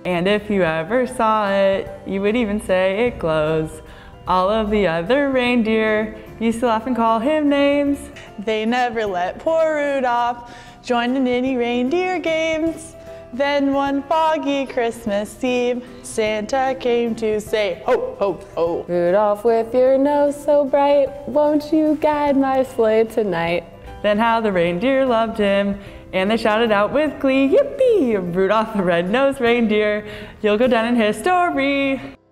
And if you ever saw it, you would even say it glows. All of the other reindeer used to laugh and call him names. They never let poor Rudolph join in any reindeer games. Then one foggy Christmas Eve, Santa came to say, ho, ho, ho. Rudolph, with your nose so bright, won't you guide my sleigh tonight? Then how the reindeer loved him, and they shouted out with glee, yippee! Rudolph the red-nosed reindeer, you'll go down in history.